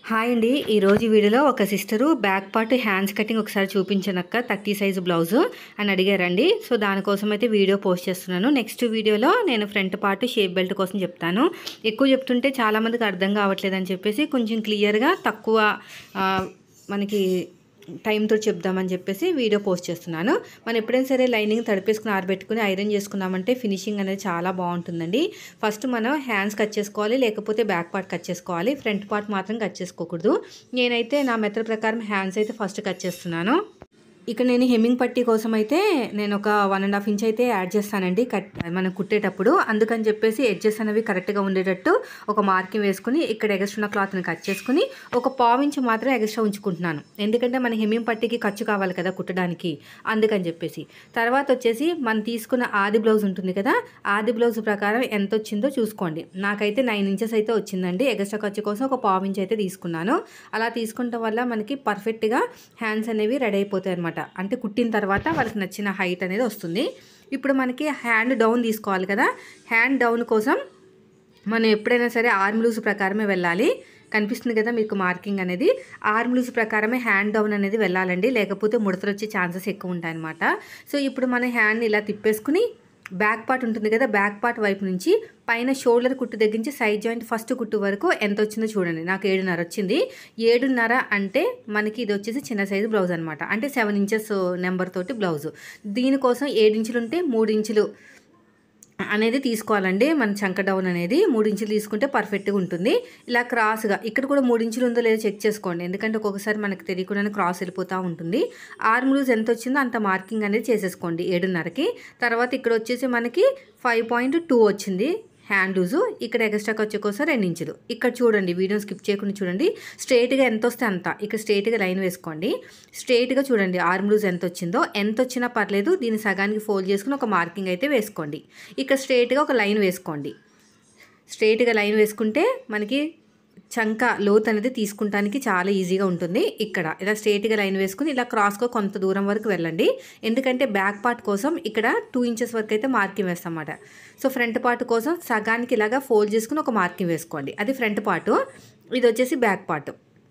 Hi అండి. ఈరోజు వీడియోలో ఒక sister back part hands cutting ఒకసారి చూపించనక్క 30 సైజు బ్లౌజు అని అడిగారండి. సో దానికోసం అయితే వీడియో పోస్ట్ చేస్తున్నాను. నెక్స్ట్ వీడియోలో నేను ఫ్రంట్ పార్ట్ షేప్ బెల్ట్ కోసం చెప్తాను. ఎక్కువ చెప్తుంటే చాలామందికి అర్థం కావట్లేదని చెప్పేసి కొంచెం క్లియర్గా తక్కువ మనకి టైంతో చెప్దామని చెప్పేసి వీడియో పోస్ట్ చేస్తున్నాను. మనం ఎప్పుడైనా సరే లైనింగ్ తడిపేసుకుని ఆరబెట్టుకుని ఐరన్ చేసుకున్నామంటే ఫినిషింగ్ అనేది చాలా బాగుంటుందండి. ఫస్ట్ మనం హ్యాండ్స్ కట్ చేసుకోవాలి, లేకపోతే బ్యాక్ పార్ట్ కట్ చేసుకోవాలి. ఫ్రంట్ పార్ట్ మాత్రం కట్ చేసుకోకూడదు. నేనైతే నా మెథడ్ ప్రకారం హ్యాండ్స్ అయితే ఫస్ట్ కట్ చేస్తున్నాను. ఇక్కడ నేను హెమ్మింగ్ పట్టీ కోసం అయితే నేను ఒక 1.5 ఇంచ్ అయితే యాడ్ చేస్తానండి మనం కుట్టేటప్పుడు. అందుకని చెప్పేసి ఎడ్జెస్ అనేవి కరెక్ట్గా ఉండేటట్టు ఒక మార్కింగ్ వేసుకుని ఇక్కడ ఎగస్ట్రా క్లాత్ని కట్ చేసుకుని ఒక 1/4 ఇంచ్ మాత్రం ఎగస్ట్రా ఉంచుకుంటున్నాను. ఎందుకంటే మన హెమ్మింగ్ పట్టీకి ఖర్చు కావాలి కదా కుట్టడానికి, అందుకని చెప్పేసి. తర్వాత వచ్చేసి మనం తీసుకున్న ఆది బ్లౌజ్ ఉంటుంది కదా, ఆది బ్లౌజ్ ప్రకారం ఎంత వచ్చిందో చూసుకోండి. నాకైతే 9 ఇంచెస్ అయితే వచ్చిందండి. ఎగస్ట్రా ఖర్చు కోసం ఒక 1/4 ఇంచ్ అయితే తీసుకున్నాను. అలా తీసుకుంటాం వల్ల మనకి పర్ఫెక్ట్గా హ్యాండ్స్ అనేవి రెడీ అయిపోతాయి అనమాట. అంటే కుట్టిన తర్వాత వాళ్ళకి నచ్చిన హైట్ అనేది వస్తుంది. ఇప్పుడు మనకి హ్యాండ్ డౌన్ తీసుకోవాలి కదా, హ్యాండ్ డౌన్ కోసం మనం ఎప్పుడైనా సరే ఆర్మ్ లూజ్ ప్రకారమే వెళ్ళాలి. కనిపిస్తుంది కదా మీకు మార్కింగ్ అనేది. ఆర్మ్ లూజ్ ప్రకారమే హ్యాండ్ డౌన్ అనేది వెళ్ళాలండి, లేకపోతే ముడతలు వచ్చే ఛాన్సెస్ ఎక్కువ ఉంటాయి అనమాట. సో ఇప్పుడు మన హ్యాండ్ ఇలా తిప్పేసుకుని బ్యాక్ పార్ట్ ఉంటుంది కదా, బ్యాక్ పార్ట్ వైపు నుంచి పైన షోల్డర్ కుట్టు దగ్గర నుంచి సైడ్ జాయింట్ ఫస్ట్ కుట్టు వరకు ఎంత వచ్చిందో చూడండి. నాకు 7.5 వచ్చింది. 7.5 అంటే మనకి ఇది వచ్చేసి చిన్న సైజు బ్లౌజ్ అనమాట. అంటే 7 ఇంచెస్ నెంబర్ తోటి బ్లౌజు. దీనికోసం 7 ఇంచులు ఉంటే 3 ఇంచులు అనేది తీసుకోవాలండి. మన చంక డౌన్ అనేది 3 ఇంచులు తీసుకుంటే పర్ఫెక్ట్గా ఉంటుంది. ఇలా క్రాస్గా ఇక్కడ కూడా 3 ఇంచులు ఉందో లేదో చెక్ చేసుకోండి. ఎందుకంటే ఒక్కొక్కసారి మనకి తెలియకుండానే క్రాస్ వెళ్ళిపోతూ ఉంటుంది. ఆర్మ్ లూజ్ ఎంత వచ్చిందో అంత మార్కింగ్ అనేది చేసేసుకోండి 7.5కి. తర్వాత ఇక్కడ వచ్చేసి మనకి 5.2 వచ్చింది హ్యాండ్ లూజు. ఇక్కడ ఎక్స్ట్రా ఖర్చు కోసం 2 ఇంచులు. ఇక్కడ చూడండి, వీడియో స్కిప్ చేయకుండా చూడండి. స్ట్రైట్గా ఎంత వస్తే అంత ఇక్కడ స్ట్రైట్గా లైన్ వేసుకోండి. స్ట్రైట్గా చూడండి ఆర్మ్ లూజ్ ఎంత వచ్చిందో. ఎంత వచ్చినా పర్లేదు, దీన్ని సగానికి ఫోల్డ్ చేసుకుని ఒక మార్కింగ్ అయితే వేసుకోండి. ఇక్కడ స్ట్రైట్గా ఒక లైన్ వేసుకోండి. స్ట్రైట్గా లైన్ వేసుకుంటే మనకి చంక లోత్ అనేది తీసుకుంటానికి చాలా ఈజీగా ఉంటుంది. ఇక్కడ ఇలా స్ట్రైట్గా లైన్ వేసుకుని ఇలా క్రాస్గా కొంత దూరం వరకు వెళ్ళండి. ఎందుకంటే బ్యాక్ పార్ట్ కోసం ఇక్కడ 2 ఇంచెస్ వరకు అయితే మార్కింగ్ వేస్తామన్నమాట. సో ఫ్రంట్ పార్ట్ కోసం సగానికి ఇలాగా ఫోల్డ్ చేసుకుని ఒక మార్కింగ్ వేసుకోండి. అది ఫ్రంట్ పార్ట్. ఇది వచ్చేసి బ్యాక్ పార్ట్.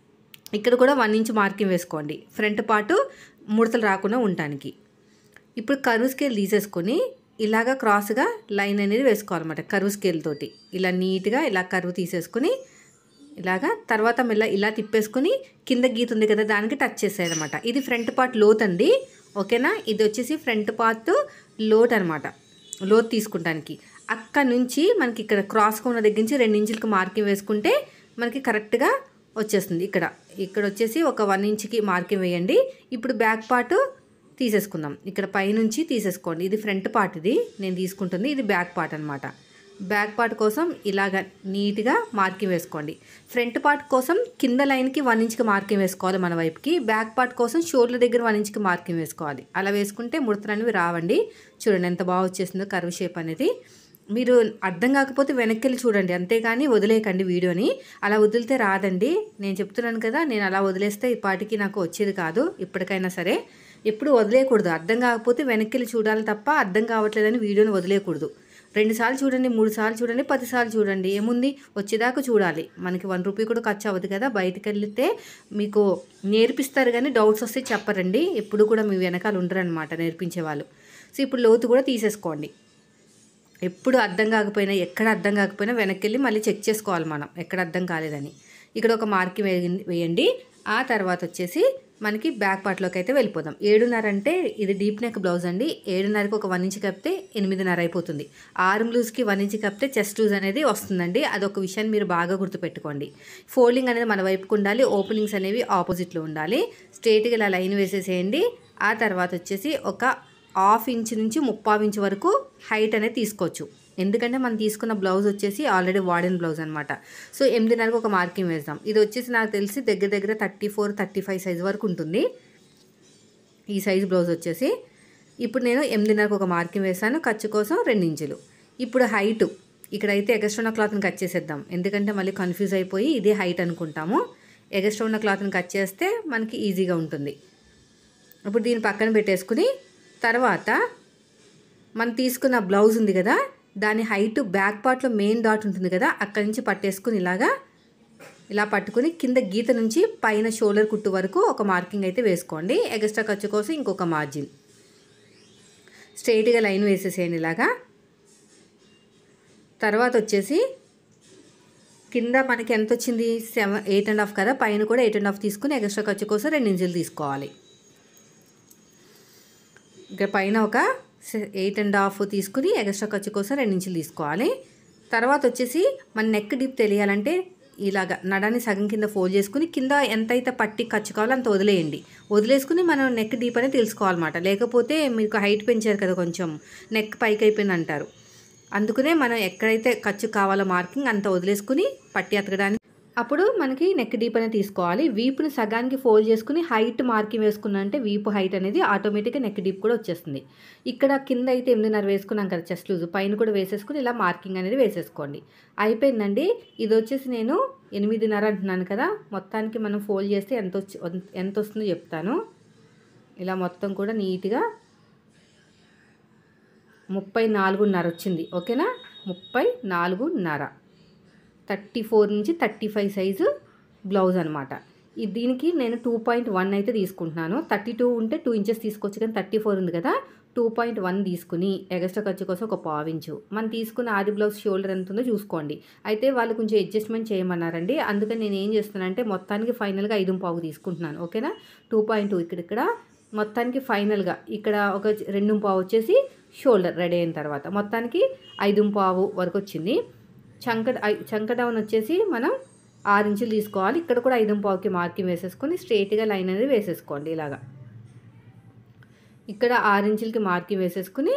ఇక్కడ కూడా 1 ఇంచ్ మార్కింగ్ వేసుకోండి ఫ్రంట్ పార్ట్ ముడతలు రాకుండా ఉండటానికి. ఇప్పుడు కర్వ్ స్కేల్ తీసేసుకొని ఇలాగా క్రాస్గా లైన్ అనేది వేసుకోవాలన్నమాట. కర్వ్ స్కేల్ తోటి ఇలా నీట్గా ఇలా కర్వ్ తీసేసుకుని ఇలాగా తర్వాత మెల్ల ఇలా తిప్పేసుకుని కింద గీత ఉంది కదా దానికి టచ్ చేసేయాలన్నమాట. ఇది ఫ్రంట్ పార్ట్ లోత్ అండి, ఓకేనా. ఇది వచ్చేసి ఫ్రంట్ పార్ట్ లోత్ అనమాట, లోత్ తీసుకుంటానికి. అక్కడ నుంచి మనకి ఇక్కడ క్రాస్గా ఉన్న దగ్గర నుంచి 2 ఇంచులకి మార్కింగ్ వేసుకుంటే మనకి కరెక్ట్గా వచ్చేస్తుంది. ఇక్కడ వచ్చేసి ఒక 1 ఇంచ్కి మార్కింగ్ వేయండి. ఇప్పుడు బ్యాక్ పార్ట్ తీసేసుకుందాం. ఇక్కడ పైనుంచి తీసేసుకోండి. ఇది ఫ్రంట్ పార్ట్, ఇది నేను తీసుకుంటుంది. ఇది బ్యాక్ పార్ట్ అనమాట. బ్యాక్ పార్ట్ కోసం ఇలాగ నీట్గా మార్కింగ్ వేసుకోండి. ఫ్రంట్ పార్ట్ కోసం కింద లైన్కి 1 ఇంచ్కి మార్కింగ్ వేసుకోవాలి మన వైపుకి. బ్యాక్ పార్ట్ కోసం షోల్డర్ దగ్గర 1 ఇంచ్కి మార్కింగ్ వేసుకోవాలి. అలా వేసుకుంటే ముడతలు అనేవి రావండి. చూడండి ఎంత బాగా వచ్చేసిందో కర్వ్ షేప్ అనేది. మీరు అర్థం కాకపోతే వెనక్కి వెళ్ళి చూడండి, అంతేగాని వదిలేయకండి వీడియోని. అలా వదిలితే రాదండి. నేను చెప్తున్నాను కదా, నేను అలా వదిలేస్తే ఇప్పటికి నాకు వచ్చేది కాదు. ఇప్పటికైనా సరే ఎప్పుడు వదిలేయకూడదు. అర్థం కాకపోతే వెనక్కి వెళ్ళి చూడాలి తప్ప అర్థం కావట్లేదని వీడియోని వదిలేయకూడదు. 2 సార్లు చూడండి, 3 సార్లు చూడండి, 10 సార్లు చూడండి. ఏముంది, వచ్చేదాకా చూడాలి. మనకి 1 రూపీ కూడా ఖర్చు అవ్వదు కదా. బయటకు వెళ్తే మీకు నేర్పిస్తారు కానీ డౌట్స్ వస్తే చెప్పరండి. ఎప్పుడు కూడా మీ వెనకాల ఉండరనమాట నేర్పించే వాళ్ళు. సో ఇప్పుడు లోతు కూడా తీసేసుకోండి. ఎప్పుడు అర్థం కాకపోయినా, ఎక్కడ అర్థం కాకపోయినా వెనక్కి వెళ్ళి మళ్ళీ చెక్ చేసుకోవాలి మనం ఎక్కడ అర్థం కాలేదని. ఇక్కడ ఒక మార్కింగ్ వేయండి. ఆ తర్వాత వచ్చేసి మనకి బ్యాక్ పార్ట్లోకి అయితే వెళ్ళిపోదాం. 7.5 అంటే ఇది డీప్ నెక్ బ్లౌజ్ అండి. 7.5కి ఒక 1 ఇంచ్ కప్పితే 8.5 అయిపోతుంది. ఆర్మ్ లూజ్కి 1 ఇంచ్ కప్పితే చెస్ట్ లూజ్ అనేది వస్తుందండి. అదొక విషయాన్ని మీరు బాగా గుర్తుపెట్టుకోండి. ఫోల్డింగ్ అనేది మన వైపుకు ఉండాలి, ఓపెనింగ్స్ అనేవి ఆపోజిట్లో ఉండాలి. స్ట్రైట్గా ఇలా లైన్ వేసేసేయండి. ఆ తర్వాత వచ్చేసి ఒక 1/2 ఇంచ్ నుంచి 3/4 ఇంచ్ వరకు హైట్ అనేది తీసుకోవచ్చు. ఎందుకంటే మనం తీసుకున్న బ్లౌజ్ వచ్చేసి ఆల్రెడీ వాడిన బ్లౌజ్ అనమాట. సో 8.5కి ఒక మార్కింగ్ వేద్దాం. ఇది వచ్చేసి నాకు తెలిసి దగ్గర 34-35 సైజు వరకు ఉంటుంది ఈ సైజు బ్లౌజ్ వచ్చేసి. ఇప్పుడు నేను 8.5కి ఒక మార్కింగ్ వేసాను, ఖర్చు కోసం 2 ఇంచులు. ఇప్పుడు హైటు ఇక్కడైతే ఎగస్ట్రా ఉన్న క్లాత్ని కట్ చేసేద్దాం. ఎందుకంటే మళ్ళీ కన్ఫ్యూజ్ అయిపోయి ఇదే హైట్ అనుకుంటాము. ఎగస్ట్రా ఉన్న క్లాత్ని కట్ చేస్తే మనకి ఈజీగా ఉంటుంది. ఇప్పుడు దీన్ని పక్కన పెట్టేసుకుని తర్వాత మనం తీసుకున్న బ్లౌజ్ ఉంది కదా, దాని హైట్ బ్యాక్ పార్ట్లో మెయిన్ డాట్ ఉంటుంది కదా, అక్కడి నుంచి పట్టేసుకుని ఇలాగా ఇలా పట్టుకుని కింద గీత నుంచి పైన షోల్డర్ కుట్టు వరకు ఒక మార్కింగ్ అయితే వేసుకోండి. ఎక్స్ట్రా ఖర్చు కోసం ఇంకొక మార్జిన్. స్ట్రైట్గా లైన్ వేసేసేయండి ఇలాగా. తర్వాత వచ్చేసి కింద మనకి ఎంత వచ్చింది 8.5 కదా, పైన కూడా 8.5 తీసుకుని ఎక్స్ట్రా ఖర్చు కోసం 2 ఇంచులు తీసుకోవాలి. ఇక్కడ పైన ఒక 8.5 తీసుకుని ఎక్స్ట్రా ఖర్చు కోసం 2 ఇంచులు తీసుకోవాలి. తర్వాత వచ్చేసి మన నెక్ డీప్ తెలియాలంటే ఇలాగ నడాన్ని సగం కింద ఫోల్డ్ చేసుకుని కింద ఎంతైతే పట్టి ఖర్చు కావాలో అంత వదిలేయండి. వదిలేసుకుని మనం నెక్ డీప్ అనేది తెలుసుకోవాలన్నమాట. లేకపోతే మీకు హైట్ పెంచారు కదా, కొంచెం నెక్ పైకి అయిపోయింది అంటారు. అందుకనే మనం ఎక్కడైతే ఖర్చు కావాలో మార్కింగ్ అంత వదిలేసుకుని పట్టి అతకడానికి అప్పుడు మనకి నెక్ డీప్ అనేది తీసుకోవాలి. వీపుని సగానికి ఫోల్డ్ చేసుకుని హైట్ మార్కింగ్ వేసుకున్నా అంటే వీపు హైట్ అనేది ఆటోమేటిక్గా నెక్ డీప్ కూడా వచ్చేస్తుంది. ఇక్కడ కింద అయితే 8.5 వేసుకున్నాం కదా చెస్ట్ లూజ్, పైన కూడా వేసేసుకుని ఇలా మార్కింగ్ అనేది వేసేసుకోండి. అయిపోయిందండి. ఇది వచ్చేసి నేను 8.5 అంటున్నాను కదా, మొత్తానికి మనం ఫోల్డ్ చేస్తే ఎంత వస్తుందో చెప్తాను. ఇలా మొత్తం కూడా నీట్గా 34.5 వచ్చింది. ఓకేనా, 34.5 34 నుంచి 35 సైజు బ్లౌజ్ అనమాట. దీనికి నేను 2.1 అయితే తీసుకుంటున్నాను. 32 ఉంటే 2 ఇంచెస్ తీసుకోవచ్చు, కానీ 34 ఉంది కదా 2.1 తీసుకుని ఎక్స్ట్రా ఖర్చు కోసం ఒక 1/2 ఇంచు. మనం తీసుకున్న ఆది బ్లౌజ్ షోల్డర్ ఎంత ఉందో చూసుకోండి. అయితే వాళ్ళు కొంచెం అడ్జస్ట్మెంట్ చేయమన్నారండి, అందుకని నేను ఏం చేస్తున్నానంటే మొత్తానికి ఫైనల్గా 5.5 తీసుకుంటున్నాను. ఓకేనా, 2.2 ఇక్కడ మొత్తానికి ఫైనల్గా ఇక్కడ ఒక 2.5 వచ్చేసి షోల్డర్ రెడీ అయిన తర్వాత మొత్తానికి 5.5 వరకు వచ్చింది. చంక డౌన్ వచ్చేసి మనం 6 ఇంచులు తీసుకోవాలి. ఇక్కడ కూడా 5.5కి మార్కింగ్ వేసేసుకొని స్ట్రైట్గా లైన్ అనేది వేసేసుకోండి. ఇలాగా ఇక్కడ 6 ఇంచులకి మార్కింగ్ వేసేసుకుని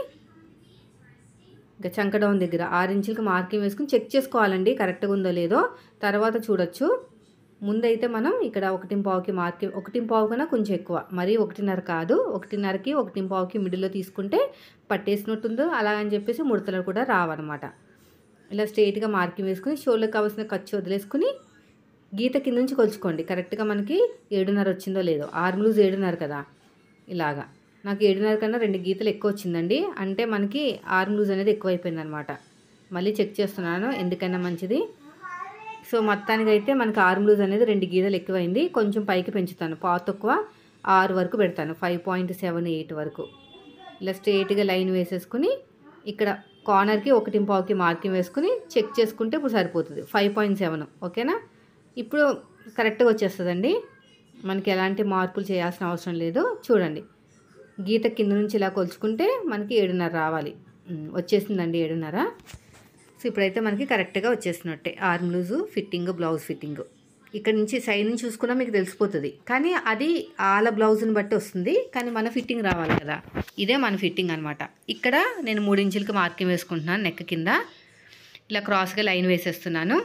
ఇంకా చంక డౌన్ దగ్గర 6 ఇంచులకి మార్కింగ్ వేసుకుని చెక్ చేసుకోవాలండి కరెక్ట్గా ఉందో లేదో, తర్వాత చూడొచ్చు. ముందైతే మనం ఇక్కడ 1.5కి మార్కింగ్, 1.5 కన్నా కొంచెం ఎక్కువ, మరీ 1.5 కాదు, 1.5కి 1.5కి మిడిల్లో తీసుకుంటే పట్టేసినట్టుందో అలా అని చెప్పేసి ముడతలు కూడా రావన్నమాట. ఇలా స్ట్రైట్గా మార్కింగ్ వేసుకుని షోల్డర్కి కావాల్సిన ఖర్చు వదిలేసుకుని గీత కింద నుంచి కొలుచుకోండి. కరెక్ట్గా మనకి 7.5 వచ్చిందో లేదో. ఆర్మ్ లూజ్ 7.5 కదా, ఇలాగా నాకు 7.5 కన్నా 2 గీతలు ఎక్కువ వచ్చిందండి. అంటే మనకి ఆర్మ్ లూజ్ అనేది ఎక్కువ అయిపోయింది అనమాట. మళ్ళీ చెక్ చేస్తున్నాను ఎందుకైనా మంచిది. సో మొత్తానికి అయితే మనకి ఆర్మ్ లూజ్ అనేది 2 గీతలు ఎక్కువైంది. కొంచెం పైకి పెంచుతాను, తక్కువ 6 వరకు పెడతాను, 5.78 వరకు. ఇలా స్ట్రైట్గా లైన్ వేసేసుకుని ఇక్కడ కార్నర్కి 1.5కి మార్కింగ్ వేసుకుని చెక్ చేసుకుంటే ఇప్పుడు సరిపోతుంది. 5.7 ఓకేనా. ఇప్పుడు కరెక్ట్గా వచ్చేస్తుందండి, మనకి ఎలాంటి మార్పులు చేయాల్సిన అవసరం లేదు. చూడండి, గీత కింద నుంచి ఇలా కొలుచుకుంటే మనకి 7.5 రావాలి. వచ్చేసిందండి 7.5. సో ఇప్పుడైతే మనకి కరెక్ట్గా వచ్చేసినట్టే arm loose fitting, blouse fitting. ఇక్కడ నుంచి సైడ్ నుంచి చూసుకున్నా మీకు తెలిసిపోతుంది, కానీ అది వాళ్ళ బ్లౌజ్ని బట్టి వస్తుంది, కానీ మన ఫిట్టింగ్ రావాలి కదా. ఇదే మన ఫిట్టింగ్ అనమాట. ఇక్కడ నేను 3 ఇంచులకి మార్కింగ్ వేసుకుంటున్నాను. నెక్ కింద ఇలా క్రాస్గా లైన్ వేసేస్తున్నాను.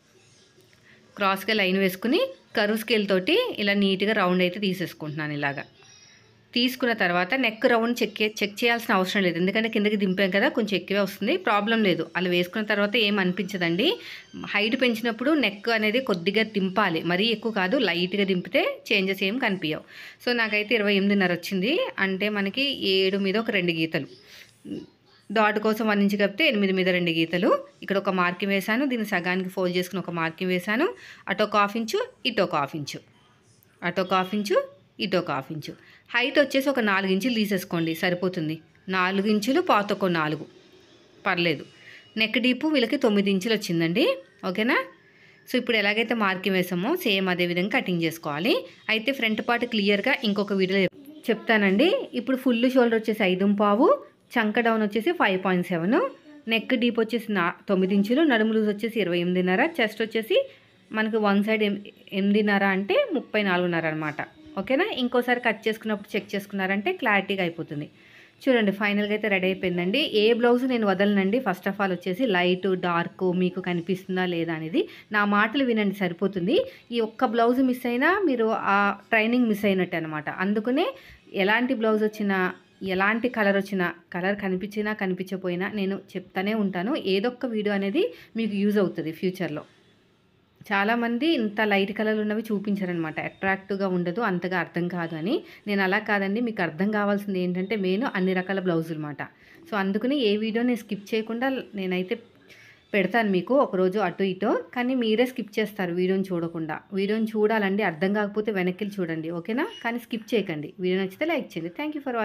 క్రాస్గా లైన్ వేసుకుని కర్వ్ స్కేల్ తోటి ఇలా నీట్గా రౌండ్ అయితే తీసేసుకుంటున్నాను. ఇలాగా తీసుకున్న తర్వాత నెక్ రౌండ్ చెక్ చేయాల్సిన అవసరం లేదు, ఎందుకంటే కిందకి దింపాం కదా, కొంచెం ఎక్కువే వస్తుంది, ప్రాబ్లం లేదు. అలా వేసుకున్న తర్వాత ఏం అనిపించదండి. హైట్ పెంచినప్పుడు నెక్ అనేది కొద్దిగా దింపాలి, మరీ ఎక్కువ కాదు, లైట్గా దింపితే చేంజెస్ ఏం కనిపించవు. సో నాకైతే 28.5 వచ్చింది. అంటే మనకి 7 మీద ఒక 2 గీతలు, డాట్ కోసం 1 ఇంచు కప్పితే 8 మీద 2 గీతలు. ఇక్కడ ఒక మార్కింగ్ వేసాను, దీన్ని సగానికి ఫోల్డ్ చేసుకుని ఒక మార్కింగ్ వేసాను. అటు ఒక 1/2 ఇంచు, ఇటు ఒక 1/2 ఇంచు, అటు ఒక 1/2 ఇంచు, ఇటు ఒక 1/2 ఇంచు. హైట్ వచ్చేసి ఒక 4 ఇంచులు తీసేసుకోండి, సరిపోతుంది. 4 ఇంచులు పాతొక 4 పర్లేదు. నెక్ డీపు వీళ్ళకి 9 ఇంచులు వచ్చిందండి. ఓకేనా. సో ఇప్పుడు ఎలాగైతే మార్కింగ్ వేసామో సేమ్ అదే విధంగా కటింగ్ చేసుకోవాలి. అయితే ఫ్రంట్ పార్ట్ క్లియర్గా ఇంకొక వీడియోలో చెప్తానండి. ఇప్పుడు ఫుల్ షోల్డర్ వచ్చేసి 5.5, చంక డౌన్ వచ్చేసి 5.7, నెక్ డీప్ వచ్చేసి 9 ఇంచులు, నడుము లూజ్ వచ్చేసి 28.5, చెస్ట్ వచ్చేసి మనకు 1 సైడ్ 8.5 అంటే 34.5 అనమాట. ఓకేనా. ఇంకోసారి కట్ చేసుకున్నప్పుడు చెక్ చేసుకున్నారంటే క్లారిటీగా అయిపోతుంది. చూడండి, ఫైనల్గా అయితే రెడీ అయిపోయిందండి. ఏ బ్లౌజ్ నేను వదలనండి. ఫస్ట్ ఆఫ్ ఆల్ వచ్చేసి లైట్ డార్క్ మీకు కనిపిస్తుందా లేదా అనేది నా మాటలు వినండి, సరిపోతుంది. ఈ ఒక్క బ్లౌజ్ మిస్ అయినా మీరు ఆ ట్రైనింగ్ మిస్ అయినట్టు అనమాట. అందుకనే ఎలాంటి బ్లౌజ్ వచ్చినా, ఎలాంటి కలర్ వచ్చినా, కలర్ కనిపించినా కనిపించకపోయినా నేను చెప్తానే ఉంటాను. ఏదొక్క వీడియో అనేది మీకు యూజ్ అవుతుంది ఫ్యూచర్లో. చాలామంది ఇంత లైట్ కలర్లు ఉన్నవి చూపించారనమాట, అట్రాక్టివ్గా ఉండదు, అంతగా అర్థం కాదు అని. నేను అలా కాదండి, మీకు అర్థం కావాల్సింది ఏంటంటే మెయిన్ అన్ని రకాల బ్లౌజులు అనమాట. సో అందుకని ఏ వీడియో నేను స్కిప్ చేయకుండా నేనైతే పెడతాను మీకు ఒకరోజు అటు ఇటో, కానీ మీరే స్కిప్ చేస్తారు వీడియోని చూడకుండా. వీడియోని చూడాలండి, అర్థం కాకపోతే వెనక్కి చూడండి, ఓకేనా? కానీ స్కిప్ చేయకండి. వీడియో నచ్చితే లైక్ చేయండి. Thank you for watching.